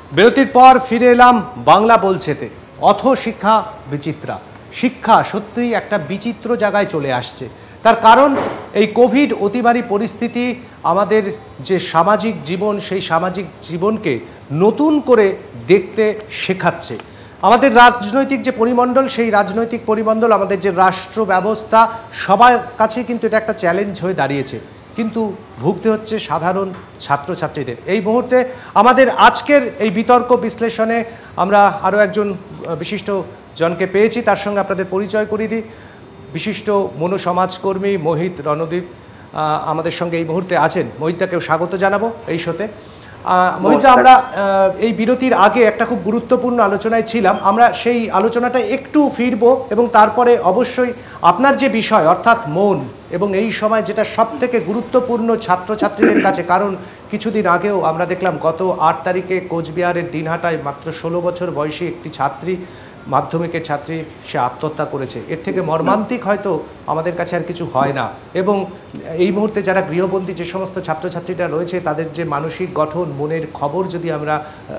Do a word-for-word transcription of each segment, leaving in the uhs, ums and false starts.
বিরতির পর ফিরে এলাম বাংলা বলছেতে। অথ শিক্ষা বিচিত্রা, শিক্ষা সত্যিই একটা বিচিত্র জায়গায় চলে আসছে। তার কারণ এই কোভিড অতিমারী পরিস্থিতি আমাদের যে সামাজিক জীবন, সেই সামাজিক জীবনকে নতুন করে দেখতে শেখাচ্ছে। আমাদের রাজনৈতিক যে পরিমণ্ডল, সেই রাজনৈতিক পরিমণ্ডল, আমাদের যে রাষ্ট্র ব্যবস্থা, সবার কাছে কিন্তু এটা একটা চ্যালেঞ্জ হয়ে দাঁড়িয়েছে। কিন্তু ভুগতে হচ্ছে সাধারণ ছাত্রছাত্রীদের। এই মুহূর্তে আমাদের আজকের এই বিতর্ক বিশ্লেষণে আমরা আরও একজন বিশিষ্ট জনকে পেয়েছি, তার সঙ্গে আপনাদের পরিচয় করিয়ে দিই। বিশিষ্ট মনোসমাজকর্মী মোহিত রণদীপ আমাদের সঙ্গে এই মুহূর্তে আছেন। মোহিতদাকেও স্বাগত জানাবো এই শোতে। মোহিতদা, আমরা এই বিরতির আগে একটা খুব গুরুত্বপূর্ণ আলোচনায় ছিলাম, আমরা সেই আলোচনাটা একটু ফিরবো এবং তারপরে অবশ্যই আপনার যে বিষয় অর্থাৎ মন এবং এই সময় যেটা সব থেকে গুরুত্বপূর্ণ ছাত্রছাত্রীদের কাছে, কারণ কিছুদিন আগেও আমরা দেখলাম গত আট তারিখে কোচবিহারের দিনহাটায় মাত্র ষোলো বছর বয়সী একটি ছাত্রী, মাধ্যমিকের ছাত্রী, সে আত্মহত্যা করেছে। এর থেকে মর্মান্তিক হয়তো আমাদের কাছে আর কিছু হয় না। এবং এই মুহূর্তে যারা গৃহবন্দী যে সমস্ত ছাত্রছাত্রীরা রয়েছে, তাদের যে মানসিক গঠন, মনের খবর যদি আমরা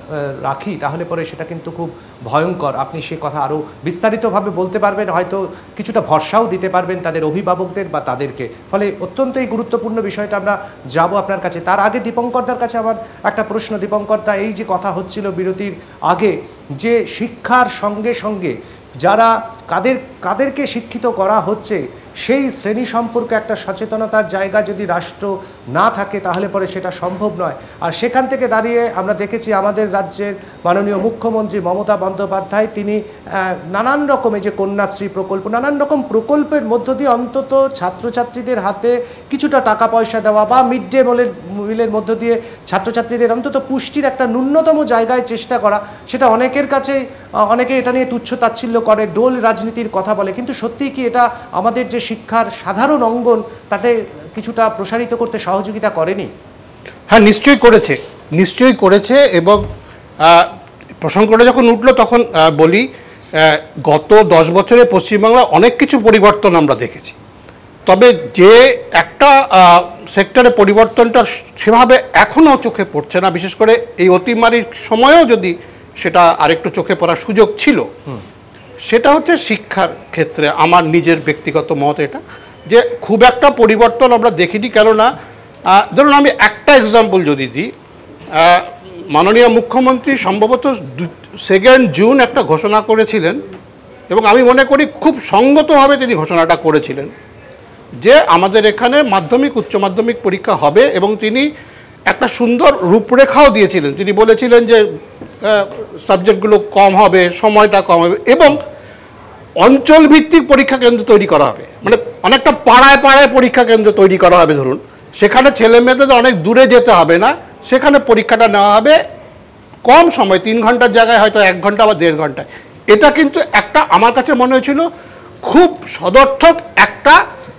রাখি, তাহলে পরে সেটা কিন্তু খুব ভয়ঙ্কর। আপনি সে কথা আরও বিস্তারিতভাবে বলতে পারবেন, হয়তো কিছুটা ভরসাও দিতে পারবেন তাদের অভিভাবকদের বা তাদেরকে। ফলে অত্যন্ত এই গুরুত্বপূর্ণ বিষয়টা আমরা যাব আপনার কাছে। তার আগে দীপঙ্করদার কাছে আমার একটা প্রশ্ন। দীপঙ্করদা, এই যে কথা হচ্ছিল বিরতির আগে, যে শিক্ষার সঙ্গে সঙ্গে যারা কাদের কাদেরকে শিক্ষিত করা হচ্ছে, সেই শ্রেণী সম্পর্কে একটা সচেতনতার জায়গা যদি রাষ্ট্র না থাকে, তাহলে পরে সেটা সম্ভব নয়। আর সেখান থেকে দাঁড়িয়ে আমরা দেখেছি আমাদের রাজ্যের মাননীয় মুখ্যমন্ত্রী মমতা বন্দ্যোপাধ্যায়, তিনি নানান রকমের যে কন্যাশ্রী প্রকল্প, নানান রকম প্রকল্পের মধ্য দিয়ে অন্তত ছাত্রছাত্রীদের হাতে কিছুটা টাকা পয়সা দেওয়া বা মিড ডে মিলের মিলের মধ্য দিয়ে ছাত্রছাত্রীদের অন্তত পুষ্টির একটা ন্যূনতম জায়গায় চেষ্টা করা, সেটা অনেকের কাছে, অনেকে এটা নিয়ে তুচ্ছ তাচ্ছিল্য করে, ডোল রাজনীতির কথা বলে। কিন্তু সত্যিই কি এটা আমাদের যে শিক্ষার সাধারণ অঙ্গন, তাতে কিছুটা প্রসারিত করতে সহযোগিতা করেনি? হ্যাঁ, নিশ্চয়ই করেছে, নিশ্চয়ই করেছে। এবং প্রসঙ্গটা যখন উঠলো তখন বলি, গত দশ বছরে পশ্চিমবাংলা অনেক কিছু পরিবর্তন আমরা দেখেছি। তবে যে একটা সেক্টরে পরিবর্তনটা সেভাবে এখনও চোখে পড়ছে না, বিশেষ করে এই অতিমারির সময়ও যদি সেটা আরেকটু চোখে পড়ার সুযোগ ছিল, সেটা হচ্ছে শিক্ষার ক্ষেত্রে। আমার নিজের ব্যক্তিগত মত এটা, যে খুব একটা পরিবর্তন আমরা দেখিনি। কেননা ধরুন আমি একটা এক্সাম্পল যদি দিই, মাননীয় মুখ্যমন্ত্রী সম্ভবত সেকেন্ড জুন একটা ঘোষণা করেছিলেন, এবং আমি মনে করি খুব সঙ্গতভাবে তিনি ঘোষণাটা করেছিলেন যে আমাদের এখানে মাধ্যমিক উচ্চ মাধ্যমিক পরীক্ষা হবে, এবং তিনি একটা সুন্দর রূপরেখাও দিয়েছিলেন। তিনি বলেছিলেন যে সাবজেক্টগুলো কম হবে, সময়টা কম হবে, এবং অঞ্চলভিত্তিক পরীক্ষা কেন্দ্র তৈরি করা হবে। মানে অনেকটা পাড়ায় পাড়ায় পরীক্ষা কেন্দ্র তৈরি করা হবে। ধরুন সেখানে ছেলে মেয়েদের অনেক দূরে যেতে হবে না, সেখানে পরীক্ষাটা নেওয়া হবে কম সময়, তিন ঘন্টার জায়গায় হয়তো এক ঘন্টা বা দেড় ঘন্টায়। এটা কিন্তু একটা আমার কাছে মনে হয়েছিল খুব সদর্থক একটা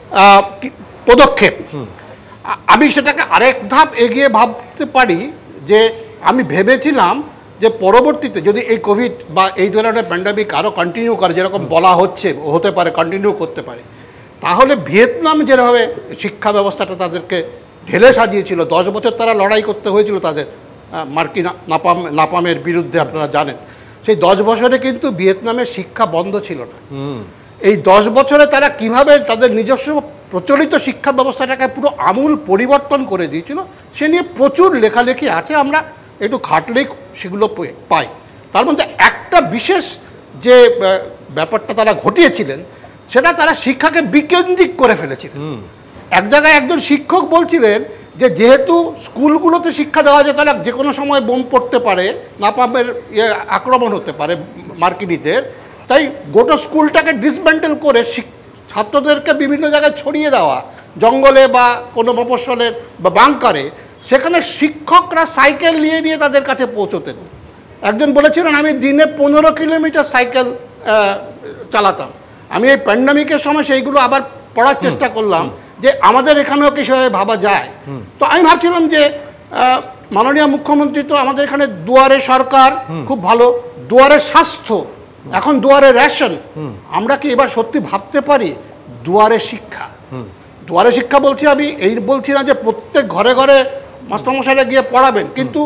পদক্ষেপ। আমি সেটাকে আরেক ধাপ এগিয়ে ভাবতে পারি, যে আমি ভেবেছিলাম যে পরবর্তীতে যদি এই কোভিড বা এই ধরনের প্যান্ডামিক আরও কন্টিনিউ করে, যেরকম বলা হচ্ছে হতে পারে, কন্টিনিউ করতে পারে, তাহলে ভিয়েতনাম যেভাবে শিক্ষা ব্যবস্থাটা তাদেরকে ঢেলে সাজিয়েছিল, দশ বছর তারা লড়াই করতে হয়েছিল তাদের মার্কিন নাপাম নাপামের বিরুদ্ধে, আপনারা জানেন, সেই দশ বছরে কিন্তু ভিয়েতনামের শিক্ষা বন্ধ ছিল না। এই দশ বছরে তারা কিভাবে তাদের নিজস্ব প্রচলিত শিক্ষা ব্যবস্থাটাকে পুরো আমূল পরিবর্তন করে দিয়েছিল, সে নিয়ে প্রচুর লেখালেখি আছে, আমরা একটু খাটলেই সেগুলো পাই। তার মধ্যে একটা বিশেষ যে ব্যাপারটা তারা ঘটিয়েছিলেন, সেটা তারা শিক্ষাকে বিকেন্দ্রিক করে ফেলেছিলেন। এক জায়গায় একজন শিক্ষক বলছিলেন যে যেহেতু স্কুলগুলোতে শিক্ষা দেওয়া যেত না, যে কোনো সময় বোম পড়তে পারে, নাপামের ইয়ে আক্রমণ হতে পারে মার্কিনীদের, তাই গোটা স্কুলটাকে ডিসমেন্টেল করে ছাত্রদেরকে বিভিন্ন জায়গায় ছড়িয়ে দেওয়া, জঙ্গলে বা কোনো মফস্বলের বা বাংকারে, সেখানে শিক্ষকরা সাইকেল নিয়ে নিয়ে তাদের কাছে পৌঁছতেন। একজন বলেছিলেন আমি দিনে পনেরো কিলোমিটার সাইকেল চালাতাম। আমি এই প্যান্ডামিকের সময় সেইগুলো আবার পড়ার চেষ্টা করলাম যে আমাদের এখানেও কি সেভাবে ভাবা যায়। তো আমি ভাবছিলাম যে মাননীয় মুখ্যমন্ত্রী তো আমাদের এখানে দুয়ারে সরকার খুব ভালো, দুয়ারে স্বাস্থ্য, এখন দুয়ারে রেশন, আমরা কি এবার সত্যি ভাবতে পারি দুয়ারে শিক্ষা? দুয়ারে শিক্ষা বলছি আমি এই বলছি না যে প্রত্যেক ঘরে ঘরে মাস্টারমশাইরা গিয়ে পড়াবেন, কিন্তু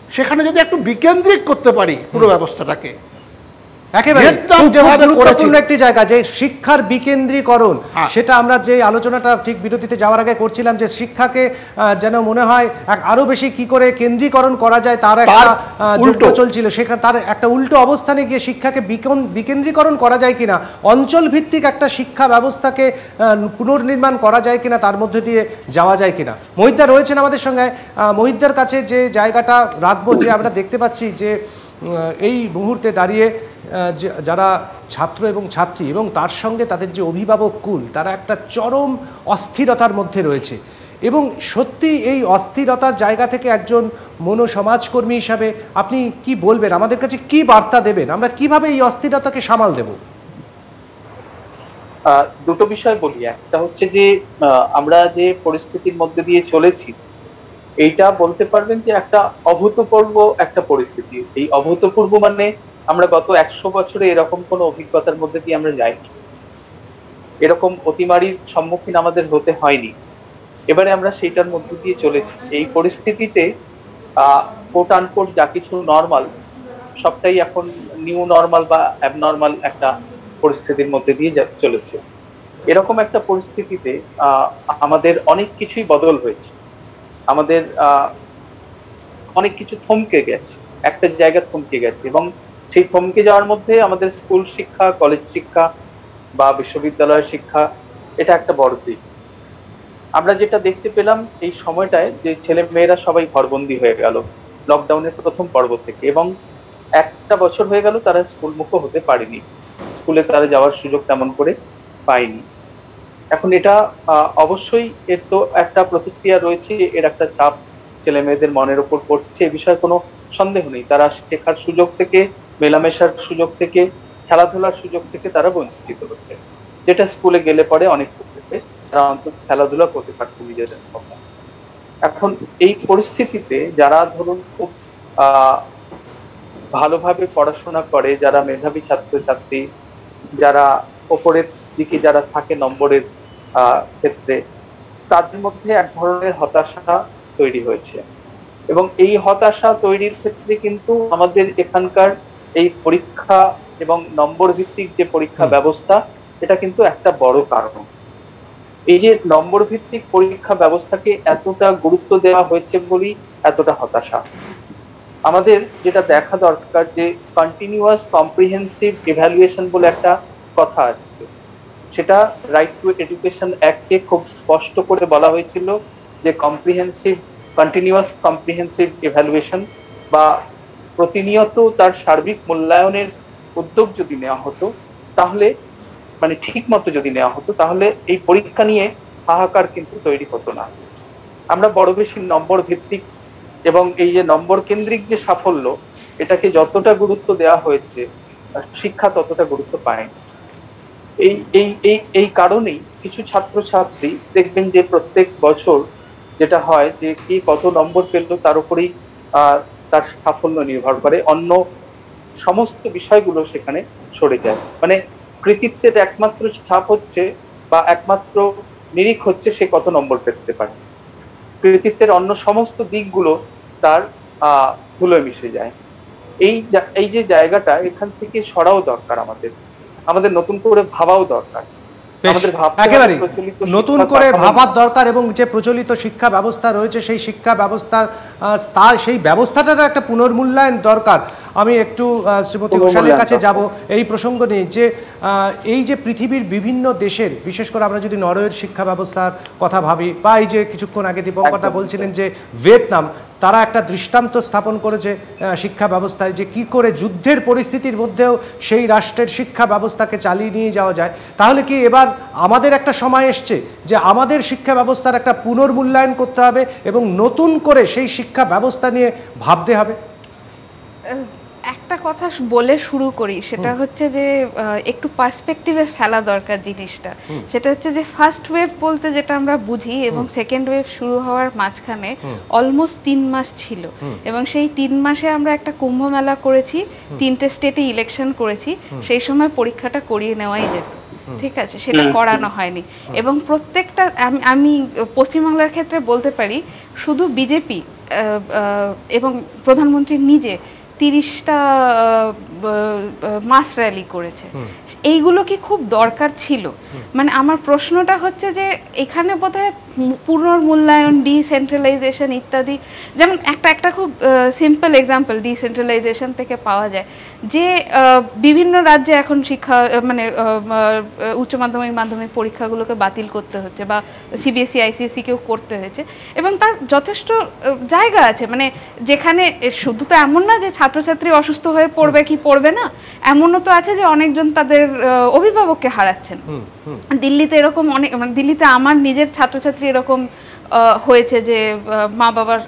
সেখানে যদি একটু বিকেন্দ্রিক করতে পারি পুরো ব্যবস্থাটাকে, একেবারে গুরুত্বপূর্ণ একটি জায়গা যে শিক্ষার বিকেন্দ্রীকরণ, সেটা আমরা যে আলোচনাটা ঠিক বিরতিতে যাওয়ার আগে করছিলাম যে শিক্ষাকে যেন মনে হয় আরো বেশি কি করে কেন্দ্রীকরণ করা যায় তার একটা যুদ্ধ চলছিল, সেখানে তার একটা উল্টো অবস্থানে গিয়ে শিক্ষাকে বিকেন্দ্রীকরণ করা যায় কিনা, অঞ্চল ভিত্তিক একটা শিক্ষা ব্যবস্থাকে পুনর্নির্মাণ করা যায় কিনা, তার মধ্যে দিয়ে যাওয়া যায় কিনা। মহিদ্দা রয়েছেন আমাদের সঙ্গে। মহিদ্দার কাছে যে জায়গাটা রাখবো, যে আমরা দেখতে পাচ্ছি যে এই মুহূর্তে দাঁড়িয়ে যারা ছাত্র এবং ছাত্রী এবং তার সঙ্গে তাদের যে অভিভাবক কুল, তারা একটা চরম অস্থিরতার মধ্যে রয়েছে এবং সত্যি এই অস্থিরতার জায়গা থেকে একজন মনোসমাজকর্মী হিসাবে আপনি কি বলবেন, আমাদের কাছে কি বার্তা দেবেন, আমরা কিভাবে এই অস্থিরতাকে সামাল দেব? দুটো বিষয় বলি। একটা হচ্ছে যে আমরা যে পরিস্থিতির মধ্যে দিয়ে চলেছি, এইটা বলতে পারবেন যে একটা অভূতপূর্ব একটা পরিস্থিতি। এই অভূতপূর্ব মানে আমরা গত একশো বছরে এরকম কোনো অভিজ্ঞতার মধ্যে দিয়ে আমরা যাইনি, এরকম অতিমারির সম্মুখীন আমাদের হতে হয়নি। এবারে আমরা সেইটার মধ্যে দিয়ে চলেছি। এই পরিস্থিতিতে আহ কোট আনকোট যা কিছু নর্মাল, সবটাই এখন নিউ নর্মাল বা অ্যাবনর্মাল একটা পরিস্থিতির মধ্যে দিয়ে চলেছে। এরকম একটা পরিস্থিতিতে আহ আমাদের অনেক কিছুই বদল হয়েছে, আমাদের আহ অনেক কিছু থমকে গেছে, একটা জায়গা থমকে গেছে এবং সেই থমকে যাওয়ার মধ্যে আমাদের স্কুল শিক্ষা, কলেজ শিক্ষা বা বিশ্ববিদ্যালয়ের শিক্ষা, এটা একটা বড় দিক। আমরা যেটা দেখতে পেলাম এই সময়টায় যে ছেলে মেয়েরা সবাই ঘরবন্দি হয়ে গেল লকডাউনের প্রথম পর্ব থেকে, এবং একটা বছর হয়ে গেল তারা স্কুল মুখ হতে পারেনি, স্কুলে তারা যাওয়ার সুযোগ তেমন করে পায়নি। এখন এটা অবশ্যই এর তো একটা প্রতিক্রিয়া রয়েছে, এর একটা চাপ ছেলে মেয়েদের মনের উপর পড়ছে, এ বিষয়ে কোনো সন্দেহ নেই। তারা শেখার সুযোগ থেকে, মেলামেশার সুযোগ থেকে, খেলাধুলার সুযোগ থেকে তারা বঞ্চিত হচ্ছে, যেটা স্কুলে গেলে পরে অনেক ক্ষেত্রে তারা অন্তত খেলাধুলা করতে পারছে নিজেদের মতো। এখন এই পরিস্থিতিতে যারা ধরুন খুব আহ ভালোভাবে পড়াশোনা করে, যারা মেধাবী ছাত্রছাত্রী, যারা ওপরের দিকে যারা থাকে নম্বরের আহ ক্ষেত্রে, তাদের মধ্যে এক ধরনের হতাশা তৈরি হয়েছে এবং এই হতাশা তৈরির ক্ষেত্রে কিন্তু আমাদের এখানকার এই পরীক্ষা এবং নম্বর ভিত্তিক যে পরীক্ষা ব্যবস্থা, এটা কিন্তু একটা বড় কারণ। এই যে নম্বর ভিত্তিক পরীক্ষা ব্যবস্থাকে এতটা গুরুত্ব দেওয়া হয়েছে বলেই এতটা হতাশা। আমাদের যেটা দেখা দরকার যে কন্টিনিউয়াস কম্প্রিহেন্সিভ ইভ্যালুয়েশন বলে একটা কথা আছে, সেটা রাইট টু এডুকেশন অ্যাক্টে খুব স্পষ্ট করে বলা হয়েছিল যে কম্প্রিহেন্সিভ কন্টিনিউয়াস কম্প্রিহেন্সিভ ইভ্যালুয়েশন বা প্রতিনিয়ত তার সার্বিক মূল্যায়নের উদ্যোগ যদি নেওয়া হতো, তাহলে মানে ঠিক মতো যদি নেওয়া হতো, তাহলে এই পরীক্ষা নিয়ে হাহাকার কিন্তু তৈরি হতো না। আমরা বড় বেশি নম্বর ভিত্তিক এবং এই যে নম্বর কেন্দ্রিক যে সাফল্য, এটাকে যতটা গুরুত্ব দেওয়া হয়েছে, শিক্ষা ততটা গুরুত্ব পায়নি। এই এই এই এই কারণেই কিছু ছাত্রছাত্রী দেখবেন যে প্রত্যেক বছর যেটা হয় যে কি কত নম্বর পেল তার উপরেই আহ তার সাফল্য নির্ভর করে, অন্য সমস্ত বিষয়গুলো সেখানে সরে যায়। মানে কৃতিত্বের একমাত্র ছাপ হচ্ছে বা একমাত্র নিরিখ হচ্ছে সে কত নম্বর পেতে পারে, কৃতিত্বের অন্য সমস্ত দিকগুলো তার আহ ধুলোয় মিশে যায়। এই এই যে জায়গাটা, এখান থেকে সরাও দরকার, আমাদের আমাদের নতুন করে ভাবাও দরকার, একেবারে নতুন করে ভাবার দরকার এবং যে প্রচলিত শিক্ষা ব্যবস্থা রয়েছে সেই শিক্ষা ব্যবস্থার তার সেই ব্যবস্থাটার একটা পুনর্মূল্যায়ন দরকার। আমি একটু শ্রীমতী ঘোষালের কাছে যাব এই প্রসঙ্গ নিয়ে, যে এই যে পৃথিবীর বিভিন্ন দেশের, বিশেষ করে আমরা যদি নরওয়ের শিক্ষা ব্যবস্থার কথা ভাবি, বা এই যে কিছুক্ষণ আগে দীপঙ্করদা বলছিলেন যে ভিয়েতনাম, তারা একটা দৃষ্টান্ত স্থাপন করেছে শিক্ষা ব্যবস্থায় যে কি করে যুদ্ধের পরিস্থিতির মধ্যেও সেই রাষ্ট্রের শিক্ষা ব্যবস্থাকে চালিয়ে নিয়ে যাওয়া যায়। তাহলে কি এবার আমাদের একটা সময় এসছে যে আমাদের শিক্ষা ব্যবস্থার একটা পুনর্মূল্যায়ন করতে হবে এবং নতুন করে সেই শিক্ষা ব্যবস্থা নিয়ে ভাবতে হবে? একটা কথা বলে শুরু করি, সেটা হচ্ছে যে একটু পার্সপেক্টিভে ফেলা দরকার জিনিসটা। সেটা হচ্ছে যে ফার্স্ট ওয়েভ বলতে যেটা আমরা বুঝি এবং সেকেন্ড ওয়েভ শুরু হওয়ার মাঝখানে অলমোস্ট তিন মাস ছিল এবং সেই তিন মাসে আমরা একটা কুম্ভ মেলা করেছি, তিনটে স্টেটে ইলেকশন করেছি, সেই সময় পরীক্ষাটা করিয়ে নেওয়াই যেত, ঠিক আছে, সেটা করানো হয়নি। এবং প্রত্যেকটা আমি পশ্চিমবাংলার ক্ষেত্রে বলতে পারি, শুধু বিজেপি এবং প্রধানমন্ত্রী নিজে তিরিশটা মাস র্যালি করেছে, এইগুলো কি খুব দরকার ছিল? মানে আমার প্রশ্নটা হচ্ছে যে এখানে বোধহয় পুনর্মূল্যায়ন, ডিসেন্ট্রালাইজেশন ইত্যাদি, যেমন একটা একটা খুব সিম্পল এক্সাম্পল ডিসেন্ট্রালাইজেশন থেকে পাওয়া যায় যে বিভিন্ন রাজ্যে এখন শিক্ষা মানে উচ্চ মাধ্যমিক মাধ্যমিক পরীক্ষাগুলোকে বাতিল করতে হচ্ছে বা সিবিএসই আইসিএসসিকেও করতে হয়েছে, এবং তার যথেষ্ট জায়গা আছে, মানে যেখানে শুধু তো এমন না যে ছাত্রছাত্রী অসুস্থ হয়ে পড়বে কি পড়বে না, এমনও তো আছে যে অনেকজন তাদের অভিভাবককে হারাচ্ছেন। দিল্লিতে এরকম অনেক, মানে দিল্লিতে আমার নিজের ছাত্রছাত্রী এরকম হয়েছে যে মা বাবার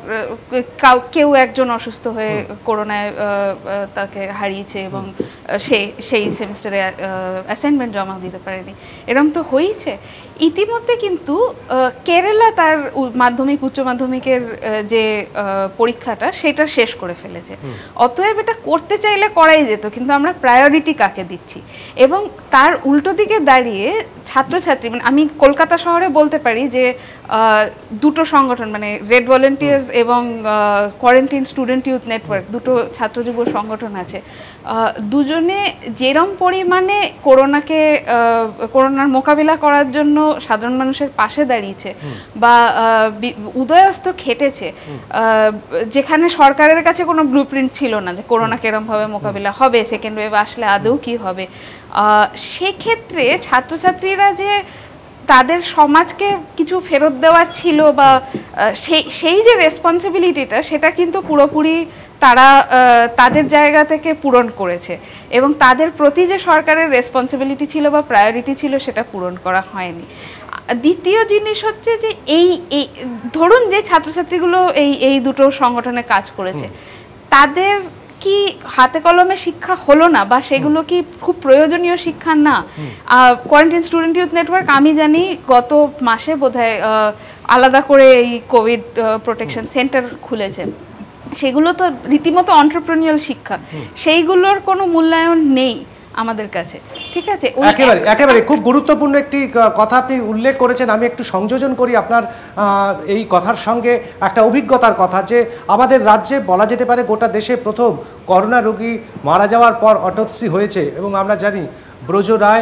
কেউ একজন অসুস্থ হয়ে করোনায় তাকে হারিয়েছে এবং সে সেই সেমিস্টারে অ্যাসাইনমেন্ট জমা দিতে পারেনি, এরকম তো হয়েছে। ইতিমধ্যে কিন্তু কেরালা তার মাধ্যমিক উচ্চ মাধ্যমিকের যে পরীক্ষাটা সেটা শেষ করে ফেলেছে। অতএব এটা করতে চাইলে করাই যেত, কিন্তু আমরা প্রায়োরিটি কাকে দিচ্ছি? এবং তার উল্টো দিকে দাঁড়িয়ে ছাত্রছাত্রী, মানে আমি কলকাতা শহরে বলতে পারি যে দুটো সংগঠন, মানে রেড ভলেন্টিয়ার্স এবং কোয়ারেন্টাইন স্টুডেন্ট ইউথ নেটওয়ার্ক, দুটো ছাত্র যুব সংগঠন আছে, দুজনে যেরম পরিমাণে করোনাকে করোনার মোকাবিলা করার জন্য সাধারণ মানুষের পাশে দাঁড়িয়েছে বা উদয়স্ত খেটেছে, যেখানে সরকারের কাছে কোনো ব্লুপ্রিন্ট ছিল না যে করোনা কেরমভাবে মোকাবিলা হবে, সেকেন্ড ওয়েভ আসলে আদৌ কি হবে, সেক্ষেত্রে ছাত্রছাত্রীরা যে তাদের সমাজকে কিছু ফেরত দেওয়ার ছিল বা সেই সেই যে রেসপন্সিবিলিটিটা, সেটা কিন্তু পুরোপুরি তারা তাদের জায়গা থেকে পূরণ করেছে, এবং তাদের প্রতি যে সরকারের রেসপন্সিবিলিটি ছিল বা প্রায়োরিটি ছিল সেটা পূরণ করা হয়নি। দ্বিতীয় জিনিস হচ্ছে যে এই এই ধরুন যে ছাত্রছাত্রীগুলো এই এই দুটো সংগঠনে কাজ করেছে, তাদের কি হাতে কলমে শিক্ষা হলো না, বা সেগুলো কি খুব প্রয়োজনীয় শিক্ষা না? কোয়ারেন্টাইন স্টুডেন্ট ইউথ নেটওয়ার্ক আমি জানি গত মাসে বোধহয় আলাদা করে এই কোভিড প্রোটেকশন সেন্টার খুলেছে, সেগুলো তো রীতিমতো এন্টারপ্রেনিউরিয়াল শিক্ষা, সেইগুলোর কোনো মূল্যায়ন নেই আমাদের কাছে। ঠিক আছে, একেবারে একেবারে খুব গুরুত্বপূর্ণ একটি কথা আপনি উল্লেখ করেছেন। আমি একটু সংযোজন করি আপনার এই কথার সঙ্গে একটা অভিজ্ঞতার কথা, যে আমাদের রাজ্যে বলা যেতে পারে গোটা দেশে প্রথম করোনা রোগী মারা যাওয়ার পর অটোপসি হয়েছে, এবং আমরা জানি ব্রজ রায়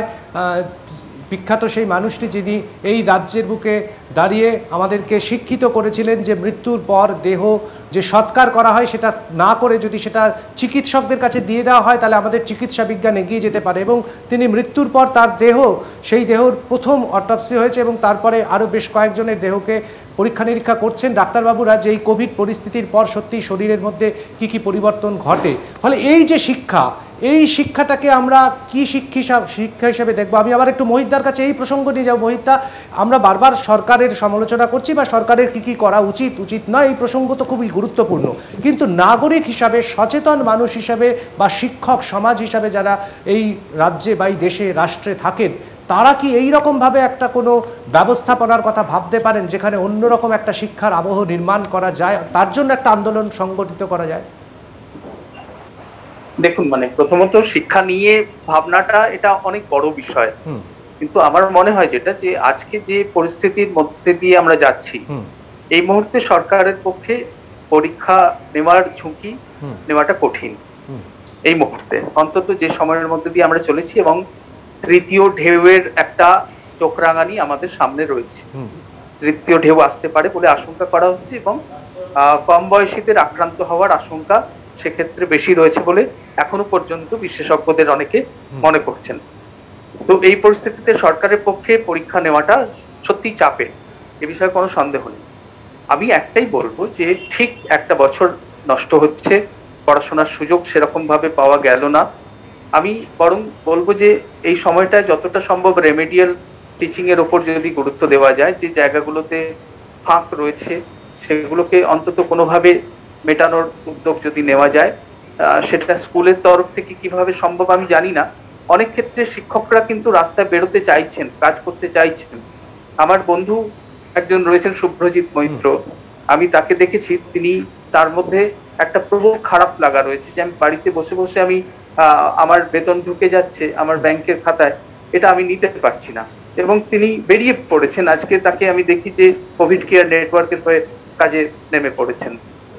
বিখ্যাত সেই মানুষটি যিনি এই রাজ্যের বুকে দাঁড়িয়ে আমাদেরকে শিক্ষিত করেছিলেন যে মৃত্যুর পর দেহ যে সৎকার করা হয় সেটা না করে যদি সেটা চিকিৎসকদের কাছে দিয়ে দেওয়া হয় তাহলে আমাদের চিকিৎসা বিজ্ঞান এগিয়ে যেতে পারে, এবং তিনি মৃত্যুর পর তার দেহ সেই দেহর প্রথম অটোপসি হয়েছে এবং তারপরে আরও বেশ কয়েকজনের দেহকে পরীক্ষা নিরীক্ষা করছেন ডাক্তারবাবুরা যে এই কোভিড পরিস্থিতির পর সত্যিই শরীরের মধ্যে কি কি পরিবর্তন ঘটে। ফলে এই যে শিক্ষা, এই শিক্ষাটাকে আমরা কি শিক্ষা শিক্ষা হিসেবে দেখবো? আমি আবার একটু মোহিতদার কাছে এই প্রসঙ্গ নিয়ে যাবো। মোহিতদা, আমরা বারবার সরকারের সমালোচনা করছি বা সরকারের কি কি করা উচিত উচিত নয়, এই প্রসঙ্গ তো খুবই গুরুত্বপূর্ণ, কিন্তু নাগরিক হিসাবে, সচেতন মানুষ হিসাবে বা শিক্ষক সমাজ হিসাবে যারা এই রাজ্যে বা এই দেশে রাষ্ট্রে থাকেন, তারা কি এই রকমভাবে একটা কোনো ব্যবস্থাপনার কথা ভাবতে পারেন যেখানে অন্যরকম একটা শিক্ষার আবহ নির্মাণ করা যায়, তার জন্য একটা আন্দোলন সংগঠিত করা যায়? দেখুন, মানে প্রথমত শিক্ষা নিয়ে ভাবনাটা এটা অনেক বড় বিষয়, কিন্তু আমার মনে হয় যেটা যে আজকে যে পরিস্থিতির মধ্যে দিয়ে আমরা যাচ্ছি, এই মুহূর্তে সরকারের পক্ষে পরীক্ষা নেওয়ার ঝুঁকি নেওয়াটা কঠিন। এই মুহূর্তে অন্তত যে সময়ের মধ্যে দিয়ে আমরা চলেছি, এবং তৃতীয় ঢেউয়ের একটা চোখ রাঙানি আমাদের সামনে রয়েছে, তৃতীয় ঢেউ আসতে পারে বলে আশঙ্কা করা হচ্ছে, এবং কম বয়সীদের আক্রান্ত হওয়ার আশঙ্কা সেক্ষেত্রে বেশি রয়েছে বলে এখনো পর্যন্ত বিশেষজ্ঞদের অনেকে মনে করছেন। তো এই পরিস্থিতিতে সরকারের পক্ষে পরীক্ষা নেওয়াটা সত্যি চাপের, এ বিষয়ে কোনো সন্দেহ নেই। আমি একটাই বলবো যে ঠিক একটা বছর নষ্ট হচ্ছে, পড়াশোনার সুযোগ সেরকম ভাবে পাওয়া গেল না। আমি বরং বলবো যে এই সময়টা যতটা সম্ভব রেমেডিয়াল টিচিং এর উপর যদি গুরুত্ব দেওয়া যায়, যে জায়গাগুলোতে ফাঁক রয়েছে সেগুলোকে অন্তত কোনোভাবে মেটানোর উদ্যোগ যদি নেওয়া যায়, সেটা স্কুলের তরফ থেকে কিভাবে সম্ভব আমি জানি না। অনেক ক্ষেত্রে শিক্ষকরা কিন্তু রাস্তায় বেরোতে চাইছেন, কাজ করতে চাইছেন। আমার বন্ধু একজন রয়েছেন শুভ্রজিৎ মৈত্র, আমি তাকে দেখেছি, তিনি তার মধ্যে একটা প্রবল খারাপ লাগা রয়েছে যে আমি বাড়িতে বসে বসে আমি আমার বেতন ঢুকে যাচ্ছে আমার ব্যাংকের খাতায়, এটা আমি নিতে পারছি না, এবং তিনি বেরিয়ে পড়েছেন। আজকে তাকে আমি দেখি যে কোভিড কেয়ার নেটওয়ার্কের হয়ে কাজে নেমে পড়েছেন।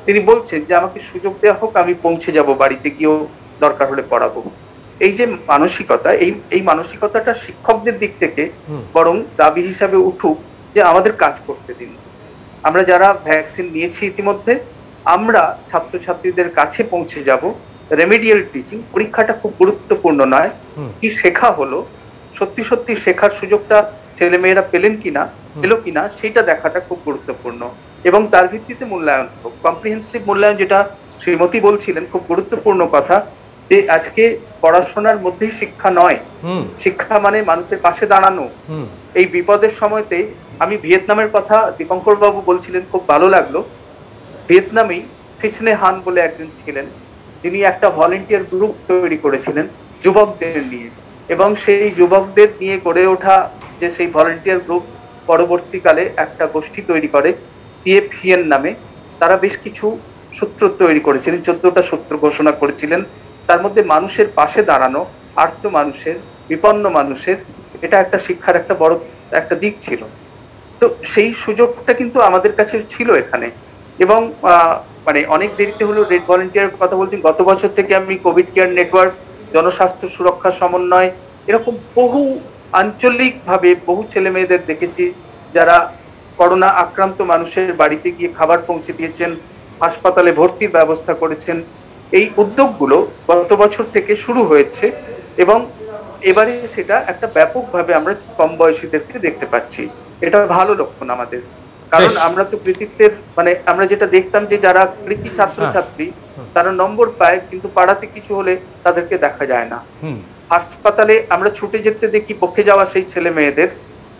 তিনি বলছেন যে আমাকে সুযোগ দেওয়া হোক, আমি পৌঁছে যাব, বাড়িতে গিয়েও দরকার হলে পড়াবো। এই যে মানসিকতা, এই এই মানসিকতাটা শিক্ষকদের দিক থেকে বরং দাবি হিসাবে উঠুক যে আমাদের কাজ করতে দিন। আমরা যারা ভ্যাকসিন নিয়েছি ইতিমধ্যে, আমরা ছাত্রছাত্রীদের কাছে পৌঁছে যাব। রেমেডিয়াল টিচিং, পরীক্ষাটা খুব গুরুত্বপূর্ণ নয়, কি শেখা হলো, সত্যি সত্যি শেখার সুযোগটা ছেলেমেয়েরা পেলেন কিনা, পেলো কিনা, সেটা দেখাটা খুব গুরুত্বপূর্ণ, এবং তার ভিত্তিতে মূল্যায়ন হোক। কম্প্রিহেন্সিভ মূল্যায়ন, যেটা শ্রীমতী বলছিলেন, খুব গুরুত্বপূর্ণ কথা, যে আজকে পড়াশোনার মধ্যেই শিক্ষা নয়, শিক্ষা মানে মানুষের পাশে দাঁড়ানো। এই বিপদের সময়তে আমি ভিয়েতনামের কথা দীপঙ্কর বাবু বলছিলেন, খুব ভালো লাগলো। ভিয়েতনামেই থিসনে হান বলে একজন ছিলেন, যিনি একটা ভলেন্টিয়ার গ্রুপ তৈরি করেছিলেন যুবকদের নিয়ে, এবং সেই যুবকদের নিয়ে গড়ে ওঠা যে সেই ভলেন্টিয়ার গ্রুপ পরবর্তীকালে একটা গোষ্ঠী তৈরি করে টিএফহিএন নামে। তারা বেশ কিছু সূত্র তৈরি করেছিলেন, চোদ্দটা সূত্র ঘোষণা করেছিলেন। তার মধ্যে মানুষের পাশে দাঁড়ানো, আর্ত মানুষের, বিপন্ন মানুষের, এটা একটা শিক্ষার একটা বড় একটা দিক ছিল। তো সেই সুযোগটা কিন্তু আমাদের কাছে ছিল এখানে। এবং মানে অনেক দেরিতে হলো রেড ভলেন্টিয়ার কথা বলছি, গত বছর থেকে আমি কোভিড কেয়ার নেটওয়ার্ক, জনস্বাস্থ্য সুরক্ষা সমন্বয়, এরকম বহু আঞ্চলিক ভাবে বহু ছেলে মেয়েদের দেখেছি যারা করোনা আক্রান্ত মানুষের বাড়িতে গিয়ে খাবার পৌঁছে দিয়েছেন, হাসপাতালে ভর্তির ব্যবস্থা করেছেন। এই উদ্যোগগুলো গত বছর থেকে শুরু হয়েছে, এবং এবারে সেটা একটা ব্যাপকভাবে আমরা কম বয়সীদেরকে দেখতে পাচ্ছি। এটা ভালো লক্ষণ আমাদের, কারণ আমরা তো কৃতিত্বের মানে আমরা যেটা দেখতাম যে যারা কৃতি ছাত্রছাত্রী তারা নম্বর পায়, কিন্তু পাড়াতে কিছু হলে তাদেরকে দেখা যায় না। হাসপাতালে আমরা ছুটে যেতে দেখি পক্ষে যাওয়া সেই ছেলে মেয়েদের,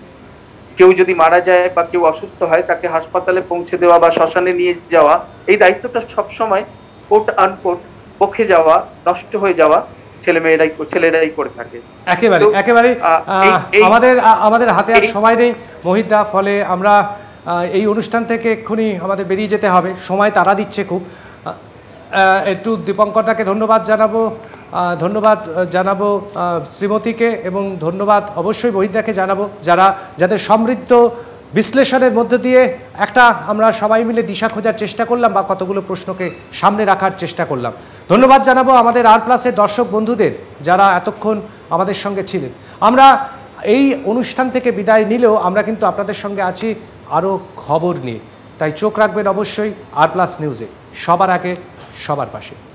কেউ যদি মারা যায় বা কেউ অসুস্থ হয় তাকে হাসপাতালে পৌঁছে দেওয়া বা শ্মশানে নিয়ে যাওয়া, এই দায়িত্বটা সবসময় কোট আনকোট পক্ষে যাওয়া, নষ্ট হয়ে যাওয়া ছেলে মেয়েরাই ছেলেরাই করে থাকে। একেবারে একেবারে আমাদের আমাদের হাতে আর সময় নেই মোহিতদা, ফলে আমরা এই অনুষ্ঠান থেকে এক্ষুনি আমাদের বেরিয়ে যেতে হবে, সময় তারা দিচ্ছে খুব। একটু দীপঙ্করদাকে ধন্যবাদ জানাবো, ধন্যবাদ জানাবো শ্রীমতীকে, এবং ধন্যবাদ অবশ্যই মোহিতদাকে জানাবো, যারা যাদের সমৃদ্ধ বিশ্লেষণের মধ্য দিয়ে একটা আমরা সবাই মিলে দিশা খোঁজার চেষ্টা করলাম বা কতগুলো প্রশ্নকে সামনে রাখার চেষ্টা করলাম। ধন্যবাদ জানাবো আমাদের আর প্লাসের দর্শক বন্ধুদের যারা এতক্ষণ আমাদের সঙ্গে ছিলেন। আমরা এই অনুষ্ঠান থেকে বিদায় নিলেও আমরা কিন্তু আপনাদের সঙ্গে আছি আরও খবর নিয়ে, তাই চোখ রাখবেন অবশ্যই আর প্লাস নিউজে, সবার আগে সবার পাশে।